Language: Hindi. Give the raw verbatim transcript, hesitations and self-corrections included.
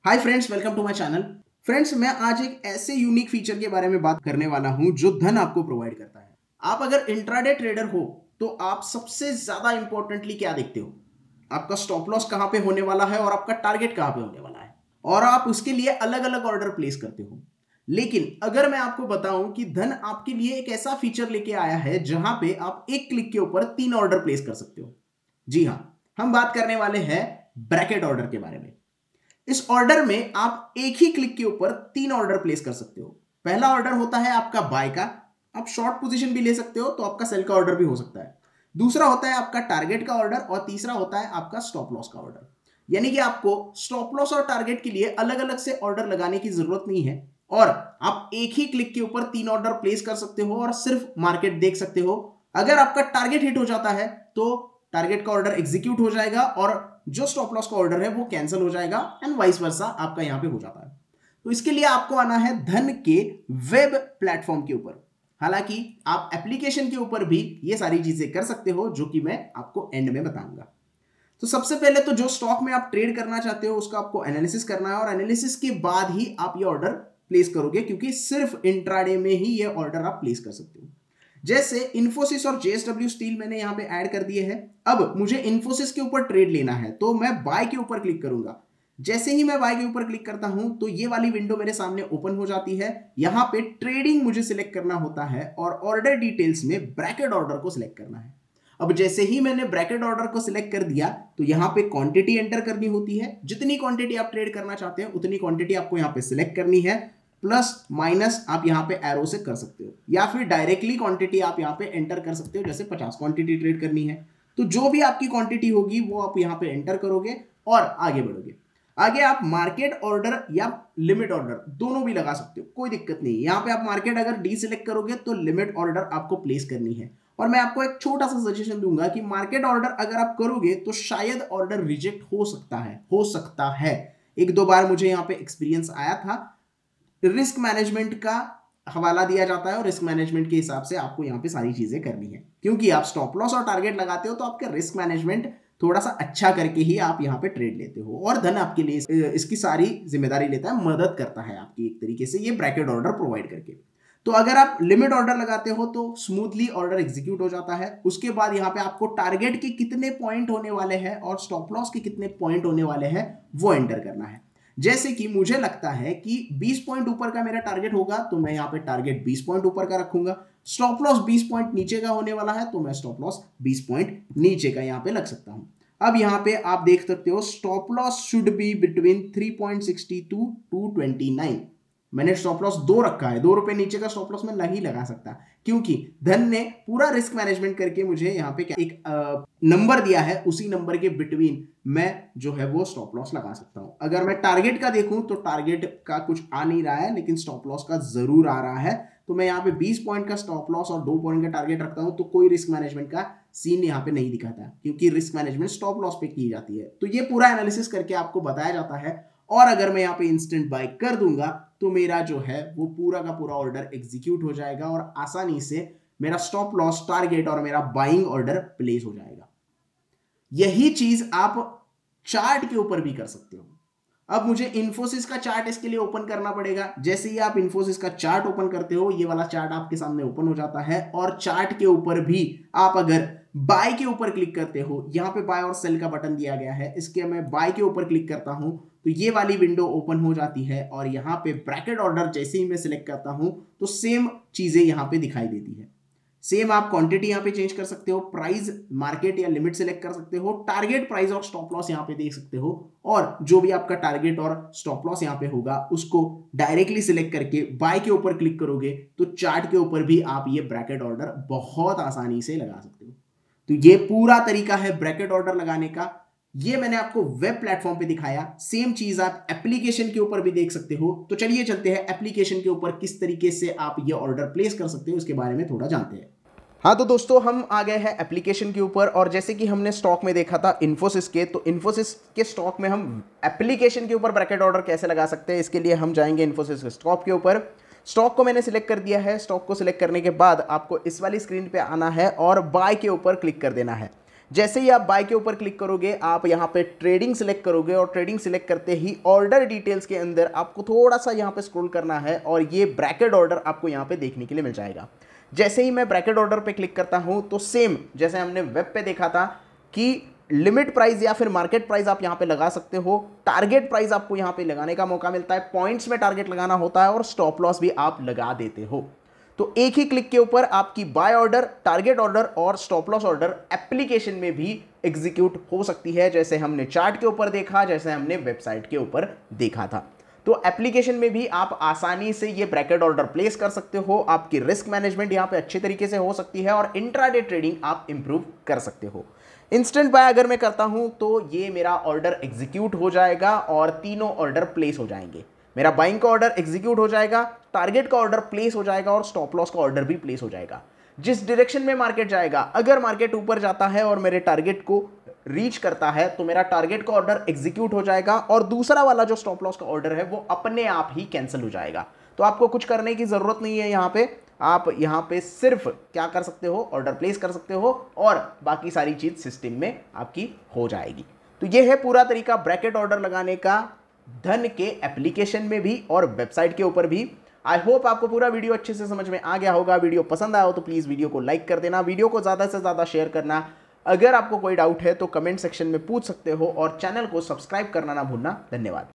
Hi friends, welcome to my channel. Friends, मैं आज एक ऐसे यूनिक फीचर के बारे में बात करने वाला हूं जो धन आपको प्रोवाइड करता है। आप अगर इंट्राडे ट्रेडर हो तो आप सबसे ज्यादा इंपॉर्टेंटली क्या देखते हो? आपका स्टॉप लॉस कहां पे होने वाला है और आपका टारगेट कहां पे होने वाला है, और आप उसके लिए अलग अलग ऑर्डर प्लेस करते हो। लेकिन अगर मैं आपको बताऊं कि धन आपके लिए एक ऐसा फीचर लेके आया है जहां पे आप एक क्लिक के ऊपर तीन ऑर्डर प्लेस कर सकते हो। जी हाँ, हम बात करने वाले हैं ब्रैकेट ऑर्डर के बारे में। इस ऑर्डर में आप एक ही क्लिक के ऊपर तीन ऑर्डर प्लेस कर सकते हो। पहला ऑर्डर होता है आपका बाय का, आप शॉर्ट पोजीशन भी ले सकते हो, तो आपका सेल का ऑर्डर भी हो सकता है। दूसरा होता है आपका टारगेट का ऑर्डर, और तीसरा होता है आपका स्टॉप लॉस का ऑर्डर। यानी कि आपको स्टॉप लॉस और टारगेट के लिए अलग अलग से ऑर्डर लगाने की जरूरत नहीं है, और आप एक ही क्लिक के ऊपर तीन ऑर्डर प्लेस कर सकते हो और सिर्फ मार्केट देख सकते हो। अगर आपका टारगेट हिट हो जाता है तो टारगेट का ऑर्डर एग्जीक्यूट हो जाएगा और जो स्टॉप लॉस का ऑर्डर है वो कैंसिल हो जाएगा, एंड वाइस वर्सा आपका यहां पे हो जाता है। तो इसके लिए आपको आना है धन के वेब प्लेटफॉर्म के ऊपर। हालांकि आप एप्लीकेशन के ऊपर भी ये सारी चीजें कर सकते हो, जो कि मैं आपको एंड में बताऊंगा। तो सबसे पहले तो जो स्टॉक में आप ट्रेड करना चाहते हो उसका आपको एनालिसिस करना है, और एनालिसिस के बाद ही आप ये ऑर्डर प्लेस करोगे, क्योंकि सिर्फ इंट्राडे में ही ये ऑर्डर आप प्लेस कर सकते हो। जैसे इन्फोसिस और जेएसडब्ल्यू स्टील मैंने यहां पे ऐड कर दिए हैं। अब मुझे इन्फोसिस के ऊपर ट्रेड लेना है तो मैं बाय के ऊपर क्लिक करूंगा। जैसे ही मैं बाय के ऊपर क्लिक करता हूं तो ये वाली विंडो मेरे सामने ओपन हो जाती है। यहां पे ट्रेडिंग मुझे सिलेक्ट करना होता है और ऑर्डर डिटेल्स में ब्रैकेट ऑर्डर को सिलेक्ट करना है। अब जैसे ही मैंने ब्रैकेट ऑर्डर को सिलेक्ट कर दिया तो यहाँ पे क्वांटिटी एंटर करनी होती है। जितनी क्वांटिटी आप ट्रेड करना चाहते हैं उतनी क्वांटिटी आपको यहाँ पे सिलेक्ट करनी है। प्लस माइनस आप यहाँ पे एरो से कर सकते हो, या फिर डायरेक्टली क्वांटिटी आप यहाँ पे एंटर कर सकते हो। जैसे पचास क्वांटिटी ट्रेड करनी है तो जो भी आपकी क्वांटिटी होगी वो आप यहाँ पे एंटर करोगे और आगे बढ़ोगे। आगे आप मार्केट ऑर्डर या लिमिट ऑर्डर दोनों भी लगा सकते हो, कोई दिक्कत नहीं। यहाँ पे आप मार्केट अगर डी सिलेक्ट करोगे तो लिमिट ऑर्डर आपको प्लेस करनी है। और मैं आपको एक छोटा सा सजेशन दूंगा कि मार्केट ऑर्डर अगर आप करोगे तो शायद ऑर्डर रिजेक्ट हो सकता है हो सकता है एक दो बार मुझे यहाँ पे एक्सपीरियंस आया था। रिस्क मैनेजमेंट का हवाला दिया जाता है और रिस्क मैनेजमेंट के हिसाब से आपको यहाँ पे सारी चीजें करनी है, क्योंकि आप स्टॉप लॉस और टारगेट लगाते हो तो आपका रिस्क मैनेजमेंट थोड़ा सा अच्छा करके ही आप यहाँ पे ट्रेड लेते हो, और धन आपके लिए इसकी सारी जिम्मेदारी लेता है, मदद करता है आपकी एक तरीके से ये ब्रैकेट ऑर्डर प्रोवाइड करके। तो अगर आप लिमिट ऑर्डर लगाते हो तो स्मूथली ऑर्डर एग्जीक्यूट हो जाता है। उसके बाद यहाँ पे आपको टारगेट के कितने पॉइंट होने वाले हैं और स्टॉप लॉस के कितने पॉइंट होने वाले हैं वो एंटर करना है। जैसे कि मुझे लगता है कि बीस पॉइंट ऊपर का मेरा टारगेट होगा तो मैं यहाँ पे टारगेट बीस पॉइंट ऊपर का रखूंगा। स्टॉप लॉस बीस पॉइंट नीचे का होने वाला है तो मैं स्टॉप लॉस बीस पॉइंट नीचे का यहाँ पे लग सकता हूं। अब यहाँ पे आप देख सकते हो stop loss should be between three point sixty two to twenty nine. मैंने स्टॉप लॉस दो रखा है, दो रुपए नीचे का स्टॉप लॉस मैं नहीं लगा सकता, क्योंकि धन ने पूरा रिस्क मैनेजमेंट करके मुझे यहाँ पे एक नंबर दिया है, उसी नंबर के बिटवीन मैं जो है वो स्टॉप लॉस लगा सकता हूं। अगर मैं टारगेट का देखूं तो टारगेट का कुछ आ नहीं रहा है, लेकिन स्टॉप लॉस का जरूर आ रहा है। तो मैं यहाँ पे बीस पॉइंट का स्टॉप लॉस और दो पॉइंट का टारगेट रखता हूं, तो कोई रिस्क मैनेजमेंट का सीन यहाँ पे नहीं दिखाता, क्योंकि रिस्क मैनेजमेंट स्टॉप लॉस पे की जाती है। तो ये पूरा एनालिसिस करके आपको बताया जाता है, और अगर मैं यहाँ पे इंस्टेंट बाय कर दूंगा तो मेरा जो है वो पूरा का पूरा ऑर्डर एग्जीक्यूट हो जाएगा और आसानी से मेरा स्टॉप लॉस, टारगेट और मेरा बाइंग ऑर्डर प्लेस हो जाएगा। यही चीज आप चार्ट के ऊपर भी कर सकते हो। अब मुझे इन्फोसिस का चार्ट इसके लिए ओपन करना पड़ेगा। जैसे ही आप इन्फोसिस का चार्ट ओपन करते हो ये वाला चार्ट आपके सामने ओपन हो जाता है, और चार्ट के ऊपर भी आप अगर बाय के ऊपर क्लिक करते हो, यहां पे बाय और सेल का बटन दिया गया है, इसके मैं बाय के ऊपर क्लिक करता हूं तो ये वाली विंडो ओपन हो जाती है, और यहाँ पे ब्रैकेट ऑर्डर जैसे ही मैं सिलेक्ट करता हूं तो सेम चीजें यहाँ पे दिखाई देती है। सेम आप क्वांटिटी यहाँ पे चेंज कर सकते हो, प्राइस, मार्केट या लिमिट सेलेक्ट कर सकते हो, टारगेट प्राइस और स्टॉप लॉस यहाँ पे देख सकते हो, और जो भी आपका टारगेट और स्टॉप लॉस यहाँ पे होगा उसको डायरेक्टली सिलेक्ट करके बाय के ऊपर क्लिक करोगे तो चार्ट के ऊपर भी आप ये ब्रैकेट ऑर्डर बहुत आसानी से लगा सकते हो। तो ये पूरा तरीका है ब्रैकेट ऑर्डर लगाने का। ये मैंने आपको वेब प्लेटफॉर्म पे दिखाया, सेम चीज आप एप्लीकेशन के ऊपर भी देख सकते हो। तो चलिए चलते हैं एप्लीकेशन के ऊपर किस तरीके से आप ये ऑर्डर प्लेस कर सकते हो उसके बारे में थोड़ा जानते हैं। हाँ तो दोस्तों, हम आ गए हैं एप्लीकेशन के ऊपर, और जैसे कि हमने स्टॉक में देखा था इन्फोसिस के, तो इन्फोसिस के स्टॉक में हम एप्लीकेशन के ऊपर ब्रैकेट ऑर्डर कैसे लगा सकते हैं, इसके लिए हम जाएंगे इन्फोसिस के स्टॉक के ऊपर। स्टॉक को मैंने सिलेक्ट कर दिया है। स्टॉक को सिलेक्ट करने के बाद आपको इस वाली स्क्रीन पे आना है और बाय के ऊपर क्लिक कर देना है। जैसे ही आप बाय के ऊपर क्लिक करोगे, आप यहाँ पे ट्रेडिंग सिलेक्ट करोगे और ट्रेडिंग सिलेक्ट करते ही ऑर्डर डिटेल्स के अंदर आपको थोड़ा सा यहाँ पे स्क्रॉल करना है और ये ब्रैकेट ऑर्डर आपको यहाँ पे देखने के लिए मिल जाएगा। जैसे ही मैं ब्रैकेट ऑर्डर पे क्लिक करता हूँ तो सेम जैसे हमने वेब पे देखा था कि लिमिट प्राइस या फिर मार्केट प्राइस आप यहाँ पे लगा सकते हो, टारगेट प्राइस आपको यहाँ पे लगाने का मौका मिलता है, पॉइंट्स में टारगेट लगाना होता है और स्टॉप लॉस भी आप लगा देते हो। तो एक ही क्लिक के ऊपर आपकी बाय ऑर्डर, टारगेट ऑर्डर और स्टॉप लॉस ऑर्डर एप्लीकेशन में भी एग्जीक्यूट हो सकती है, जैसे हमने चार्ट के ऊपर देखा, जैसे हमने वेबसाइट के ऊपर देखा था। तो एप्लीकेशन में भी आप आसानी से ये ब्रैकेट ऑर्डर प्लेस कर सकते हो, आपकी रिस्क मैनेजमेंट यहाँ पे अच्छे तरीके से हो सकती है और इंट्राडे ट्रेडिंग आप इंप्रूव कर सकते हो। इंस्टेंट बाय अगर मैं करता हूं तो ये मेरा ऑर्डर एग्जीक्यूट हो जाएगा और तीनों ऑर्डर प्लेस हो जाएंगे। मेरा बाइंग का ऑर्डर एग्जीक्यूट हो जाएगा, टारगेट का ऑर्डर प्लेस हो जाएगा और स्टॉप लॉस का ऑर्डर भी प्लेस हो जाएगा। जिस डायरेक्शन में मार्केट जाएगा, अगर मार्केट ऊपर जाता है और मेरे टारगेट को रीच करता है तो मेरा टारगेट का ऑर्डर एग्जीक्यूट हो जाएगा और दूसरा वाला जो स्टॉप लॉस का ऑर्डर है वो अपने आप ही कैंसिल हो जाएगा। तो आपको कुछ करने की जरूरत नहीं है। यहाँ पे आप यहाँ पे सिर्फ क्या कर सकते हो, ऑर्डर प्लेस कर सकते हो और बाकी सारी चीज सिस्टम में आपकी हो जाएगी। तो ये है पूरा तरीका ब्रैकेट ऑर्डर लगाने का, धन के एप्लीकेशन में भी और वेबसाइट के ऊपर भी। आई होप आपको पूरा वीडियो अच्छे से समझ में आ गया होगा। वीडियो पसंद आया हो तो प्लीज वीडियो को लाइक कर देना, वीडियो को ज्यादा से ज्यादा शेयर करना। अगर आपको कोई डाउट है तो कमेंट सेक्शन में पूछ सकते हो और चैनल को सब्सक्राइब करना ना भूलना। धन्यवाद।